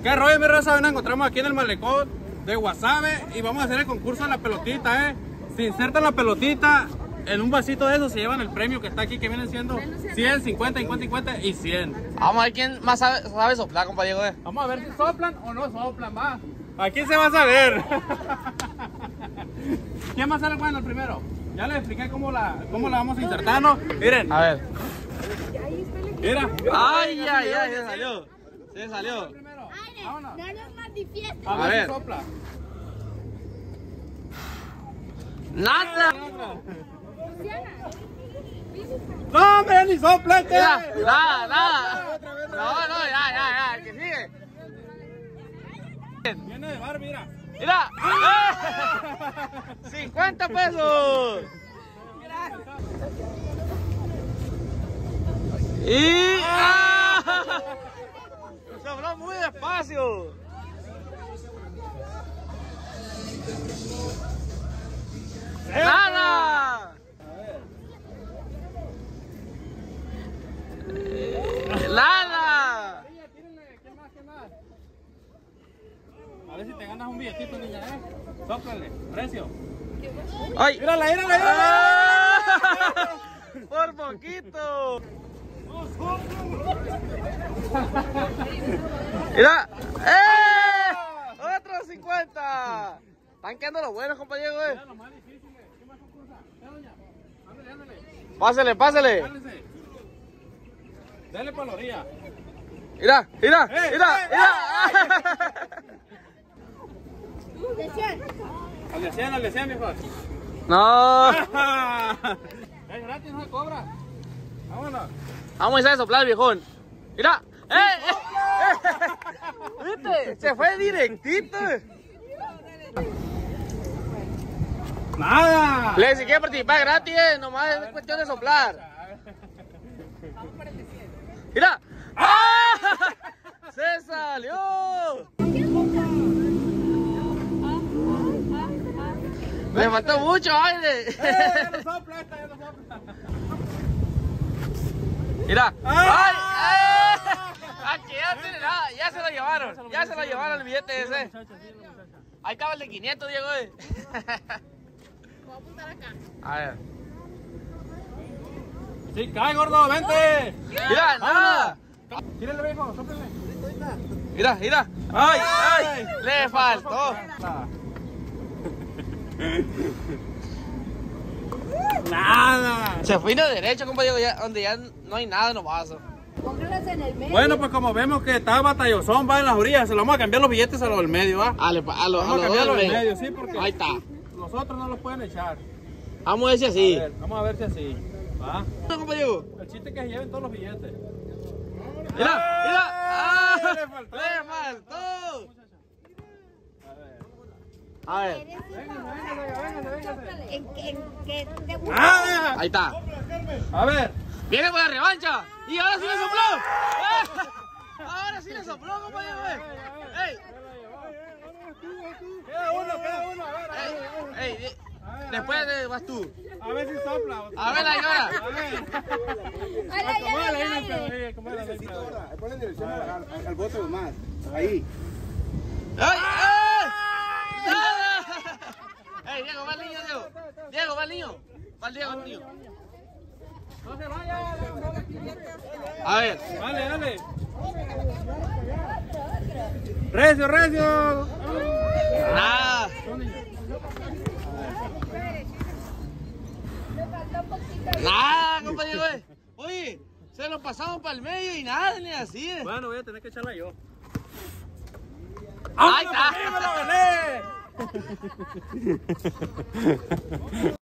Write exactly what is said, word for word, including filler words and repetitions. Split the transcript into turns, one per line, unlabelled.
¿Qué rollo, mi raza? Nos encontramos aquí en el malecón de Guasave y vamos a hacer el concurso de la pelotita, ¿eh? Si insertan la pelotita en un vasito de eso, se llevan el premio que está aquí, que vienen siendo cien, cincuenta, cincuenta, cincuenta y cien.
Vamos a ver quién más sabe, sabe soplar, compa Diego. Eh.
Vamos a ver si soplan o no soplan, va. Aquí se va a saber. ¿Quién va a ser el bueno el primero? Ya les expliqué cómo la, cómo la vamos a insertar, ¿no? Miren.
A ver.
Mira.
Ay, ay, ay, se salió. Se salió.
Vámonos.
No es más difícil.
A ver,
A ver.
si sopla.
Nada.
No, hombre, ni sopla este.
Mira, nada, nada. No, no, ya, ya, ya, el que sigue.
Viene de bar, mira.
Mira. ¡Eh! cincuenta pesos. Y ¡ah! Sopló muy despacio. ¡Nada! ¡Nada!
¿Qué más, qué más? A ver si te ganas un billetito, niña, ¿eh? Sóplale, precio.
¡Ay!
¡Mírala, mírala, mírala!
¡Ah! ¡Por poquito! ¡Mira! ¡Eh! ¡Otro cincuenta! Están quedando los buenos, compañero, eh.
Lo más difícil, ¿qué más concursa? ¿Eh, doña? Ándale, ándale.
Pásale, pásale.
Cálese. Dale para la orilla.
Mira, mira,
¡Eh,
mira,
eh,
mira.
De cien.
Al de cien, al de cien, mijo.
No.
Es gratis, no se cobra. Vámonos.
Vamos a soplar, viejón. Mira. ¡Eh! eh, eh. ¿Viste? Se fue directito.
¡Nada!
Le si quiere participar gratis, eh, nomás es cuestión de soplar. Mira. ¡Ah! ¡Se salió! Me faltó mucho aire.
¡Eh! Ya no sopla esta, ya no sopla.
Mira.
¡Ay!
¡Ay! Aquí ya tiene nada. Ya se lo llevaron. Ya se lo llevaron el billete ese. Ahí estaba el de quinientos, Diego. Eh.
Voy a apuntar acá.
A ver.
Sí, cae, gordo, vente.
Mira, nada.
Tírale, viejo, sóplale.
Mira, mira. ¡Ay, ay! Le faltó.
Nada.
Se fue de derecho, compañero, ya, donde ya no hay nada en los vasos.
Póngalas en el medio.
Bueno, pues como vemos que está batallosón, va en las orillas, se lo vamos a cambiar los billetes a los del medio, ¿va?
A, lo, a, lo, a
Vamos a
los
cambiarlo
dos
del
del
medio,
medio.
sí, porque
Ahí está.
los otros no los pueden echar.
Vamos a ver si así.
A ver, vamos a ver si así. ¿Va?
No, compañero.
El chiste es que se lleven todos los billetes.
Mira, mira. ¡Ah!
Le faltó.
Le faltó. A ver.
¿En qué en qué te gusta?
¡Ah!
Ahí está.
A ver.
Viene con la revancha. Y ahora sí le sopló. ¡Ah! Ahora sí le sopló, compañero. ¡Ey!
Queda uno, queda uno. A ver, a ver.
¡Ey! ¡Ey! Después de- vas tú.
A ver si sopla.
A ver, ahí ahora.
A ver.
Ay, ay,
Acomódala
ay,
ahí en el
ay,
pelo,
ay.
ahí, acomódala ahí en el pelo.
Ponle en dirección al, al, al bote más. Ahí.
¡Ay! ¡Ay! ¡Nada! ¡Ey, Diego, va el niño, Diego! ¡Diego, va el niño! ¡Va el Diego, el niño!
No se vaya.
A ver.
Dale, dale. Recio, recio.
¡Nada! ¡Nada, compañero! Oye, se lo pasamos para el medio y nada, ni así. eh.
Bueno, voy a tener que echarla yo.
¡Ahí
¡Me la gané!
está!